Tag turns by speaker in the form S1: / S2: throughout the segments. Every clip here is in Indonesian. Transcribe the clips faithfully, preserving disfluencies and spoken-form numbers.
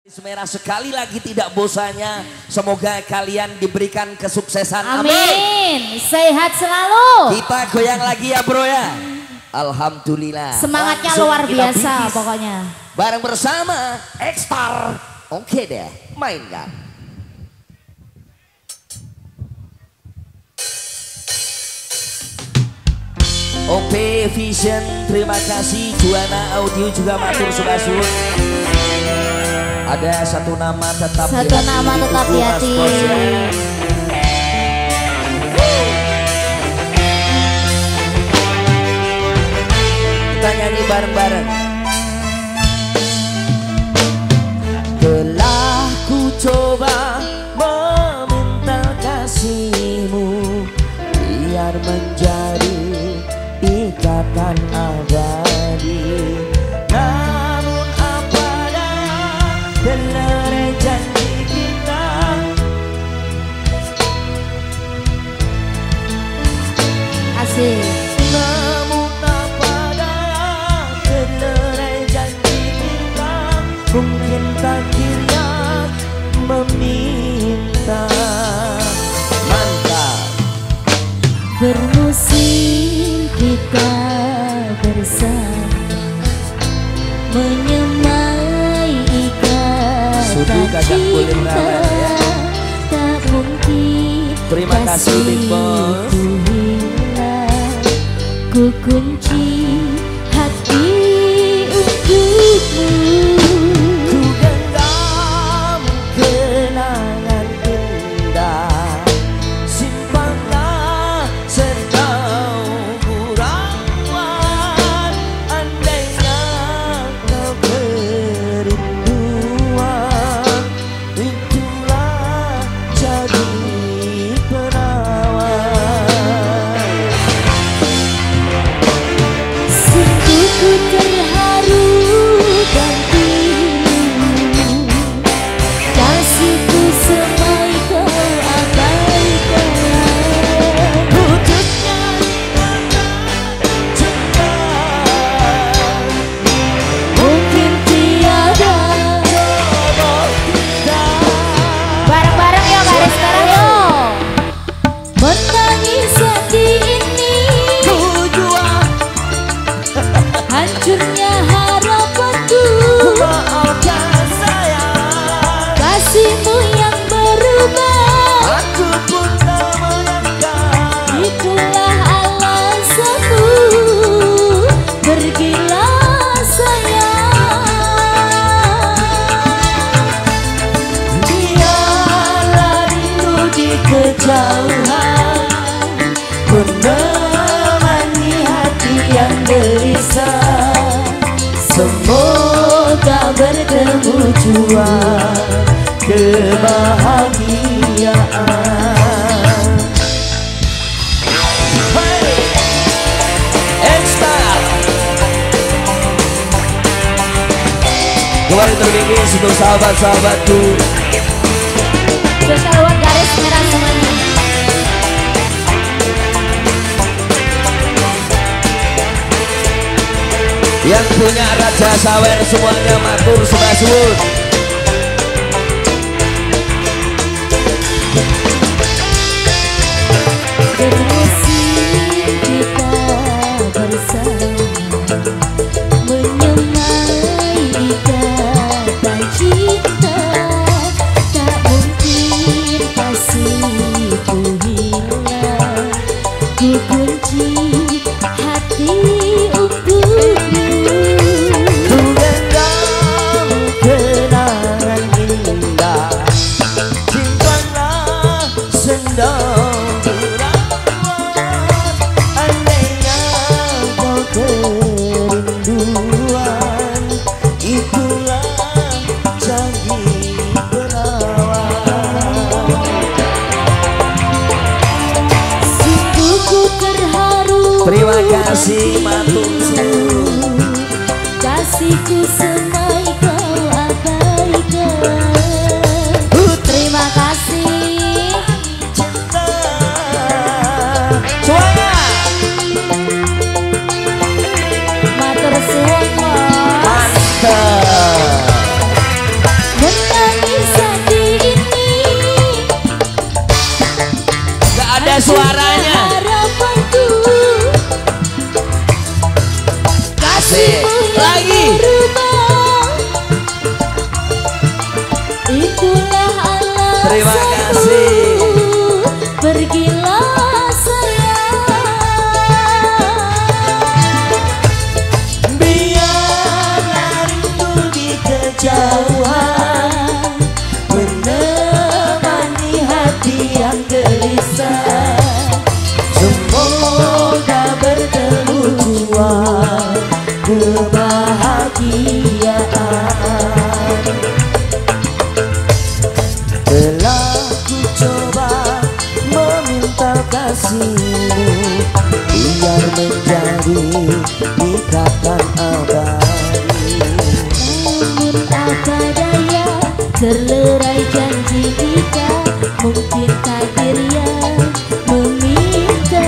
S1: Semera sekali lagi tidak bosannya, semoga kalian diberikan kesuksesan. Amin.
S2: Amin. Sehat selalu.
S1: Kita goyang lagi ya bro ya. Alhamdulillah.
S2: Semangatnya
S1: langsung
S2: luar biasa
S1: bingkis.
S2: pokoknya.
S1: Bareng bersama X-Star. Oke deh, mainkan. O P Vision, terima kasih. Juana Audio juga matur sukasuun. Ada satu nama tetap
S2: Satu
S1: di hati,
S2: nama tetap di hati.
S1: Kita nyanyi bareng-bareng. Telah ku coba meminta kasihmu biar menjadi ikatan abadi. Namun apa daya telah janji kita.
S2: Asik.
S1: Namun apa daya telah janji kita. Mungkin takdirnya meminta. Mantap.
S2: Bermusim kita bersama menyemai ikatan cinta. Tak mungkin
S1: Terima kasih Big Boss.
S2: ku hilang. Ku kunci hati untukmu.
S1: Ku genggam kenangan indah, simpanlah serta ku rawat. Andainya kau kerinduan, itulah jadi perawat.
S2: Sungguh ku terharu gantimu. Kasihku semai kau abaikan.
S1: Wujudnya cepat,
S2: Mungkin tiada.
S1: jodoh kita.
S2: Bareng-bareng yuk garis sekarang yuk. Menangis sedih ini,
S1: Tujuan
S2: hancurnya harapanku.
S1: maafkan sayang,
S2: Kasihmu yang berubah,
S1: aku pun tak menyangka.
S2: itulah alasanmu. Pergilah sayang.
S1: Biarlah rindu di kejauhan menemani hati yang gelisah. Semoga bertemu jua kebahagiaan. Hey, X-Star. Kembali terbingkis untuk sahabat-sahabatku.
S2: Spesial buat garis merah semuanya.
S1: Yang punya Raja Sawer semuanya matur sukasuun.
S2: Bermusim kita bersama menyemai ikatan cinta. Tak mungkin kasihku hilang. Ku kunci hati untukmu.
S1: Ku genggam kenangan indah, simpanlah sendang berawat. Andainya kau kerinduan, itulah jadi perawat.
S2: Sungguh ku terharu.
S1: Terima kasih matur suwun.
S2: Kasihku semai kau abaikan. Terima kasih.
S1: Suara
S2: Matur suwun Mas.
S1: mantap.
S2: terlerai janji kita, mungkin takdir yang meminta.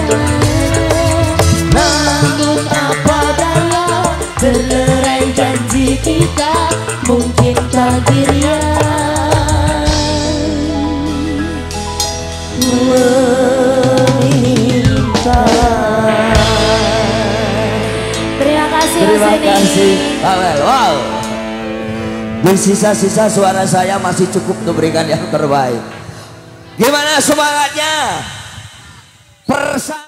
S2: Namun apa daya, terlerai janji kita, mungkin takdir yang meminta. Terima kasih.
S1: Terima kasih. Wow, wow. Di sisa-sisa suara saya masih cukup untuk memberikan yang terbaik. Gimana semangatnya? Persa